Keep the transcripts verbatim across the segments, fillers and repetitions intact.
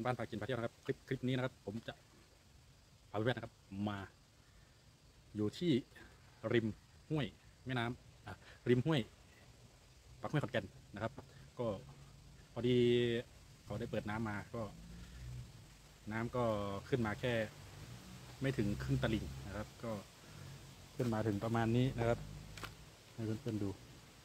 บ้านพากินพาเที่ยวนะครับคลิปคลิปนี้นะครับผมจะพาเพื่อนนะครับมาอยู่ที่ริมห้วยแม่น้ำริมห้วยปากห้วยขอนแก่นนะครับก็พอดีเขาได้เปิดน้ำมาก็น้ำก็ขึ้นมาแค่ไม่ถึงครึ่งตลิ่งนะครับก็ขึ้นมาถึงประมาณนี้นะครับให้เพื่อนๆดู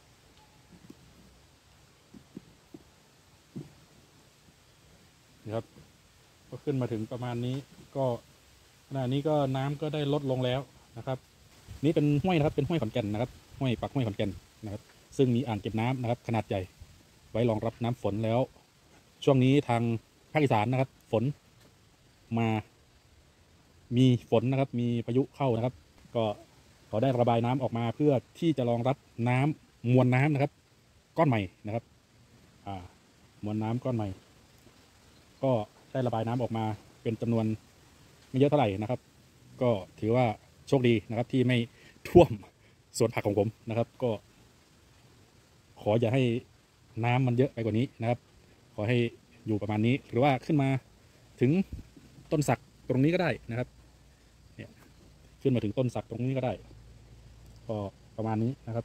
นะครับก็ขึ้นมาถึงประมาณนี้ก็ขณะนี้ก็น้ำก็ได้ลดลงแล้วนะครับนี่เป็นห้วยนะครับเป็นห้วยขอนแก่นนะครับห้วยปากห้วยขอนแก่นนะครับซึ่งมีอ่างเก็บน้ำนะครับขนาดใหญ่ไว้รองรับน้ำฝนแล้วช่วงนี้ทางภาคอีสานนะครับฝนมามีฝนนะครับมีพายุเข้านะครับก็เขาได้ระบายน้ำออกมาเพื่อที่จะรองรับน้ำมวลน้ำนะครับก้อนใหม่นะครับอ่ามวลน้ำก้อนใหม่ก็ได้ระบายน้ำออกมาเป็นจำนวนไม่เยอะเท่าไหร่นะครับก็ถือว่าโชคดีนะครับที่ไม่ท่วมสวนผักของผมนะครับก็ขออย่าให้น้ำมันเยอะไปกว่านี้นะครับขอให้อยู่ประมาณนี้หรือว่าขึ้นมาถึงต้นสักตรงนี้ก็ได้นะครับเนี่ยขึ้นมาถึงต้นสักตรงนี้ก็ได้ก็ประมาณนี้นะครับ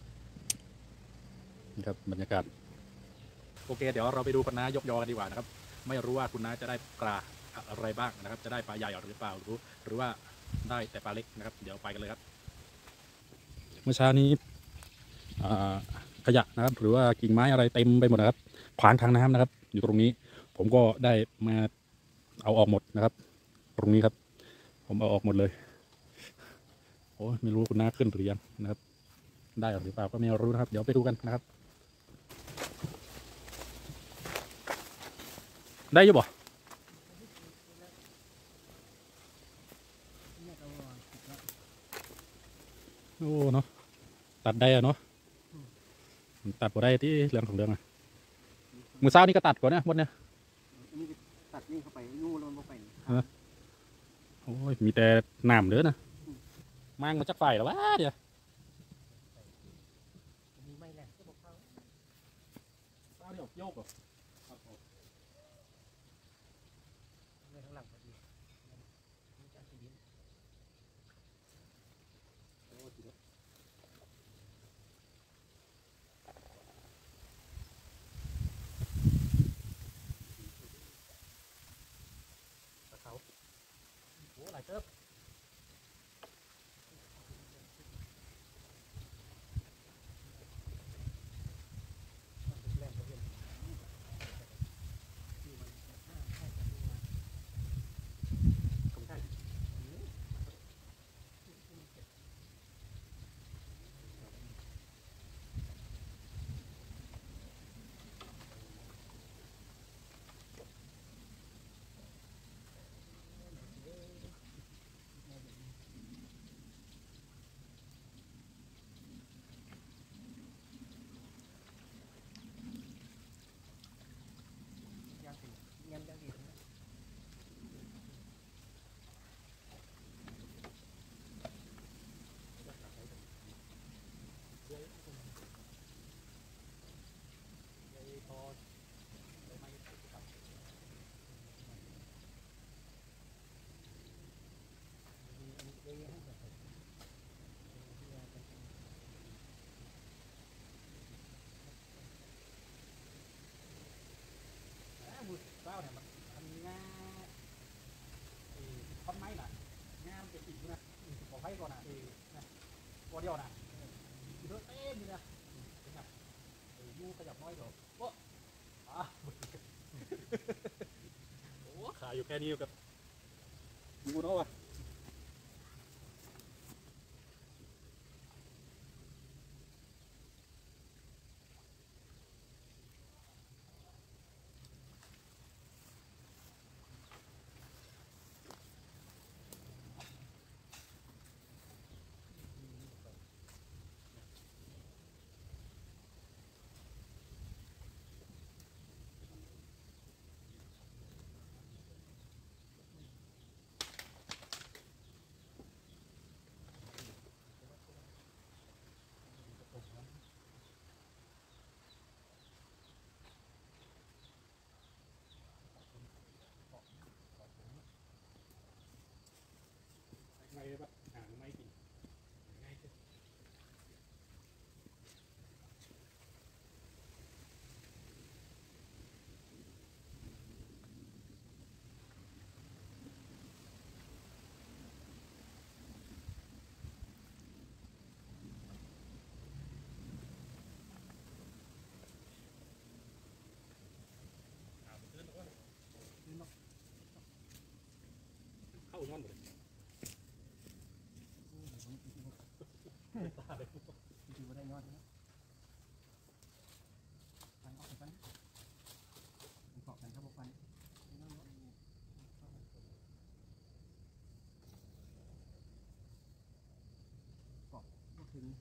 นี่ครับบรรยากาศโอเคเดี๋ยวเราไปดูคุณน้ายกยอกันดีกว่านะครับไม่รู้ว่าคุณน้าจะได้ปลาอะไรบ้างนะครับจะได้ปลาใหญ่หรือเปล่าหรือหรือว่าได้แต่ปลาเล็กนะครับเดี๋ยวไปกันเลยครับเมื่อเช้านี้ขยะนะครับหรือว่ากิ่งไม้อะไรเต็มไปหมดนะครับขวางทางน้ำนะครับอยู่ตรงนี้ผมก็ได้มาเอาออกหมดนะครับตรงนี้ครับผมเอาออกหมดเลยโอ้ไม่รู้คุณน้าขึ้นหรือยังนะครับได้หรือเปล่าก็ไม่รู้นะครับเดี๋ยวไปดูกันนะครับได้ยังบ่โอ้เนาะตัดได้อะเนาะตัดบ่ได้ที่เรื่องของเรื่องอะมือเช้านี่ก็ตัดก่อนนะหมดเนี่ยตัดนี่เข้าไปนู่นลงไปโอ้ยมีแต่หนามเด้อนะมั่งมาจากไฟหรอวะเดี๋ยวมีไม่แหละก็บอกเขาเช้าเดี๋ยวโยกเหรอข้างหลังพอดีโอ้หลายเติบยังยังดีเจ้าเนี่ยมันทำงาท่อนไม้น่ะงาเป็นอีกนะขอให้ก่อนนะนะตัวเดียวนะเยอะเต้นเลยนะเป็นไงยูขยับน้อยกว่าโอ้อ่ะโอ้ขาอยู่แค่นี้กับยูเนาะวะเข้าย้อนหมดเลยตาเลยดูได้ยอดนะฟันออกฟันมันเกาะกันครับพวกฟันเกาะก็ถึง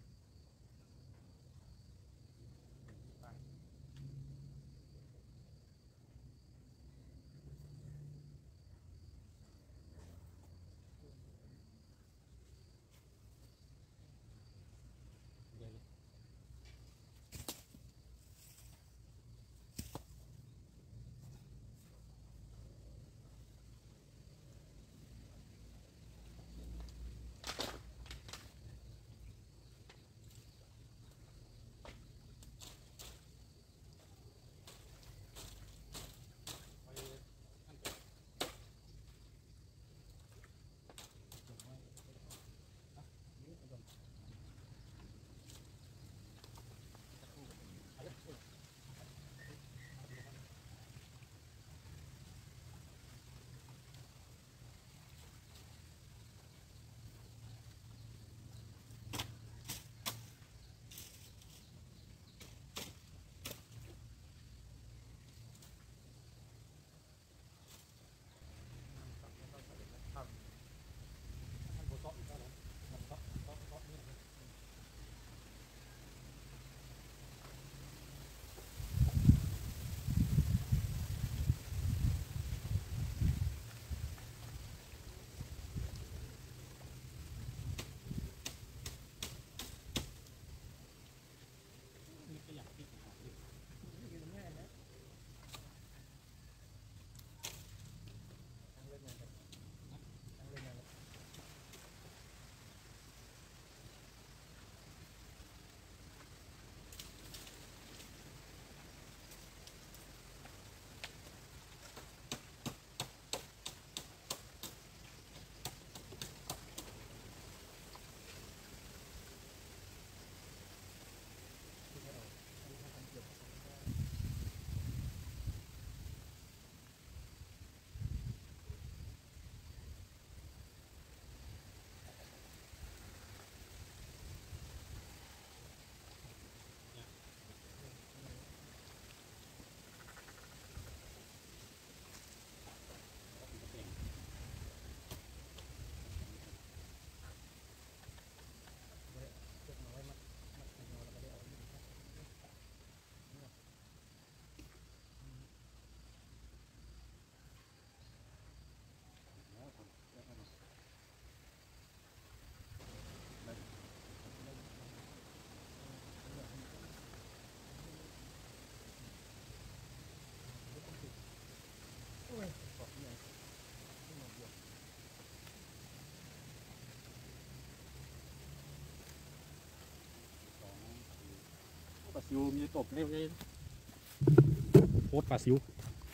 ปลาซิวมีตบเร็วเลยโคตรปลาซิว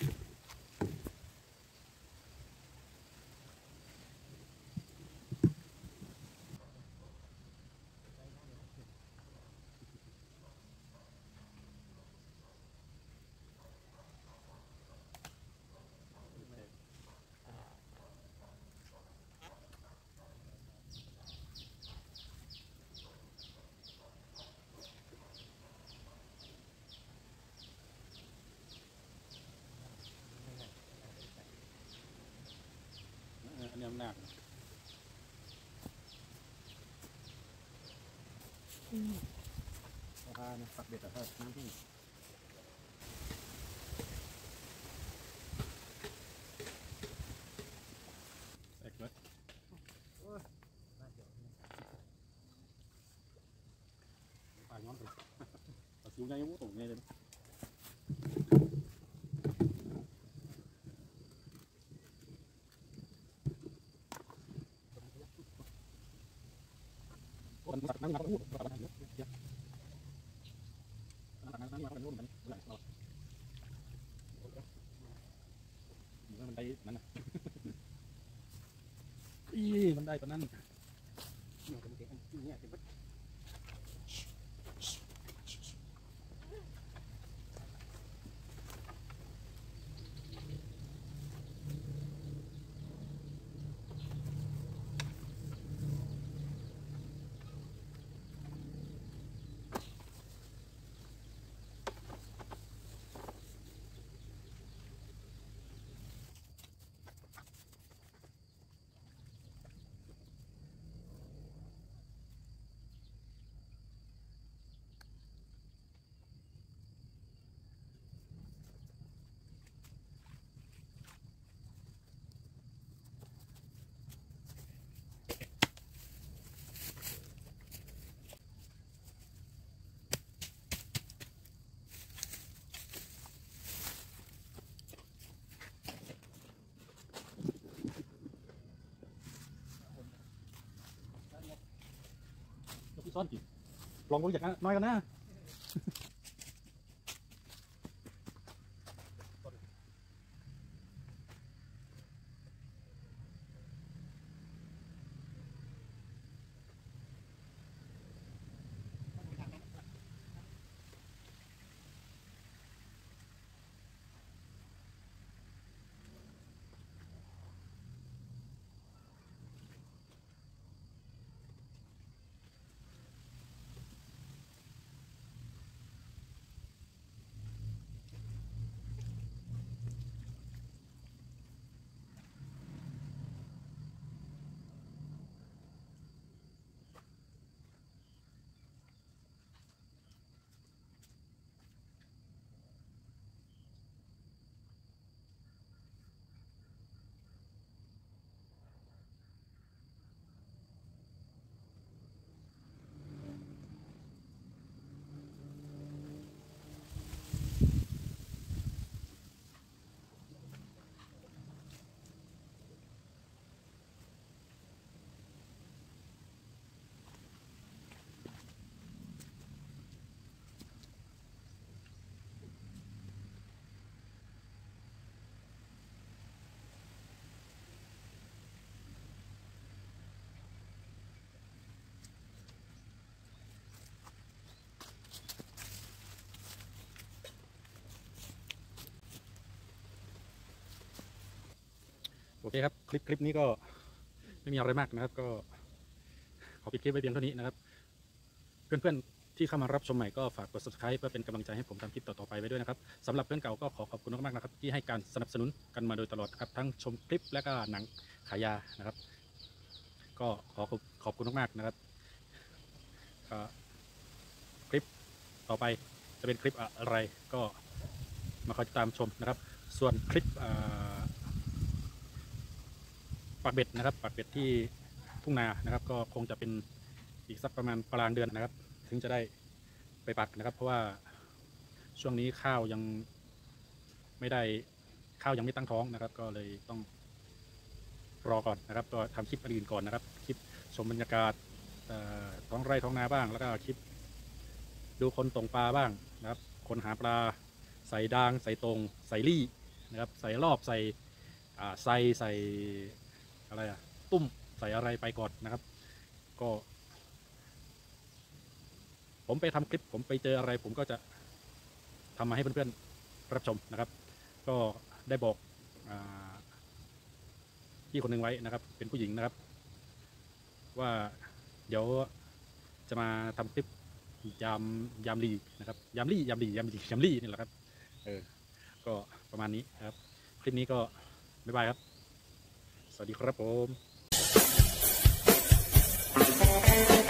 อันนี้หนักราคาเนี่ยปักเบ็ดอะครับน้ำที่แตกเลยปลาย้อนไปปลาซิวใหญ่วุ้งตกไงเลยมันตักน้ำมันก็พูดตักน้ำเยอะเยอะตักน้ำน้ำมันก็พูดมันหลายรอบมันได้นั่นน่ะอีมันได้ตอนนั้นเนี่ยเป็นเด็กเนี่ยเป็นที่ซ่อนจิลองรู้จักน้อยกันนะโอเคครับคลิปคลิปนี้ก็ไม่มีอะไรมากนะครับก็ขอปิดคลิปไว้เพียงเท่านี้นะครับเพื่อนๆที่เข้ามารับชมใหม่ก็ฝากกด ซับสไครบ์ เพื่อเป็นกำลังใจให้ผมทำคลิปต่อๆไปไว้ด้วยนะครับสำหรับเพื่อนเก่าก็ขอขอบคุณมากๆนะครับที่ให้การสนับสนุนกันมาโดยตลอดครับทั้งชมคลิปและก็หนังขายยานะครับก็ขอขอบคุณมากๆนะครับคลิปต่อไปจะเป็นคลิปอะไรก็มาคอยติดตามชมนะครับส่วนคลิปปักเบ็ดนะครับปักเบ็ดที่ทุ่งนานะครับก็คงจะเป็นอีกสักประมาณกลางเดือนนะครับถึงจะได้ไปปักนะครับเพราะว่าช่วงนี้ข้าวยังไม่ได้ข้าวยังไม่ตั้งท้องนะครับก็เลยต้องรอก่อนนะครับก็ทำคลิปอื่นก่อนนะครับคลิปชมบรรยากาศท้องไร่ท้องนาบ้างแล้วก็คลิปดูคนตกปลาบ้างนะครับคนหาปลาใส่ดางใส่ตรงใส่ลี่นะครับใส่รอบใส่ใส่ใส่อะไรอะตุ้มใส่อะไรไปก่อนนะครับก็ผมไปทำคลิปผมไปเจออะไรผมก็จะทำมาให้เพื่อนๆรับชมนะครับก็ได้บอกพี่คนหนึ่งไว้นะครับเป็นผู้หญิงนะครับว่าเดี๋ยวจะมาทำคลิปยามยามลีนะครับยามลี่ยามลียามลียามลี่นี่แหละครับเออก็ประมาณนี้นะครับคลิปนี้ก็บ๊ายบายครับสวัสดีครับผม